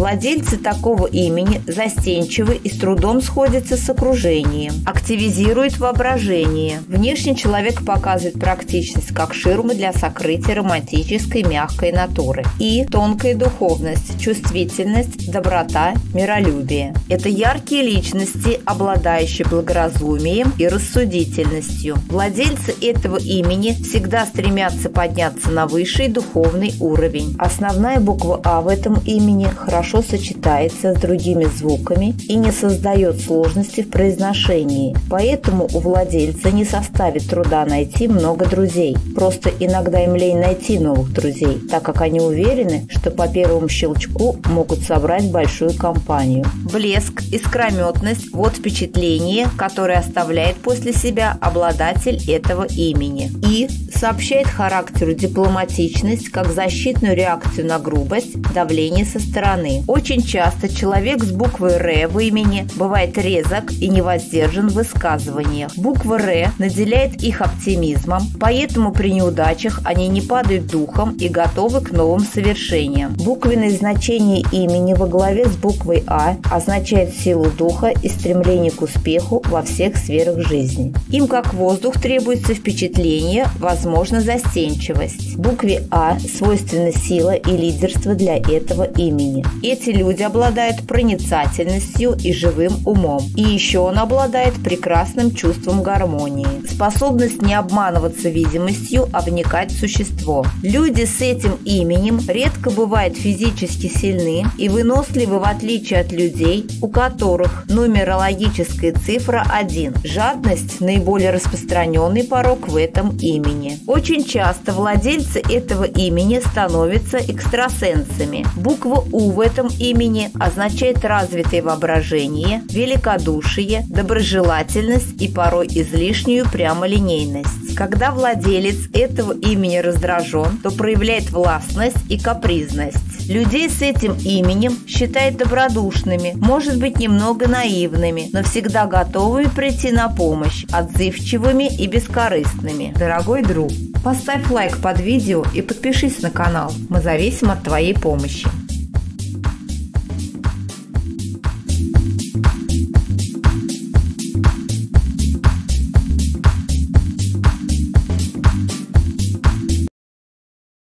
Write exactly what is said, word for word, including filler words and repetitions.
Владельцы такого имени застенчивы и с трудом сходятся с окружением, активизируют воображение. Внешне человек показывает практичность как ширмы для сокрытия романтической мягкой натуры и тонкая духовность, чувствительность, доброта, миролюбие. Это яркие личности, обладающие благоразумием и рассудительностью. Владельцы этого имени всегда стремятся подняться на высший духовный уровень. Основная буква «А» в этом имени хорошо сочетается с другими звуками и не создает сложности в произношении. Поэтому у владельца не составит труда найти много друзей. Просто иногда им лень найти новых друзей, так как они уверены, что по первому щелчку могут собрать большую компанию. Блеск, искрометность – вот впечатление, которое оставляет после себя обладатель этого имени. И сообщает характеру дипломатичность как защитную реакцию на грубость, давление со стороны. Очень часто человек с буквой «Р» в имени бывает резок и невоздержан в высказываниях. Буква «Р» наделяет их оптимизмом, поэтому при неудачах они не падают духом и готовы к новым совершениям. Буквенное значение имени во главе с буквой «А» означает силу духа и стремление к успеху во всех сферах жизни. Им, как воздух, требуется впечатление, возможно, застенчивость. Букве «А» свойственна сила и лидерство для этого имени. Эти люди обладают проницательностью и живым умом. И еще он обладает прекрасным чувством гармонии. Способность не обманываться видимостью, а вникать в существо. Люди с этим именем редко бывают физически сильны и выносливы, в отличие от людей, у которых нумерологическая цифра один. Жадность – наиболее распространенный порок в этом имени. Очень часто владельцы этого имени становятся экстрасенсами. Буква «У» в этом имени означает развитое воображение, великодушие, доброжелательность и порой излишнюю прямолинейность. Когда владелец этого имени раздражен, то проявляет властность и капризность. Людей с этим именем считают добродушными, может быть, немного наивными, но всегда готовыми прийти на помощь, отзывчивыми и бескорыстными. Дорогой друг, поставь лайк под видео и подпишись на канал. Мы зависим от твоей помощи.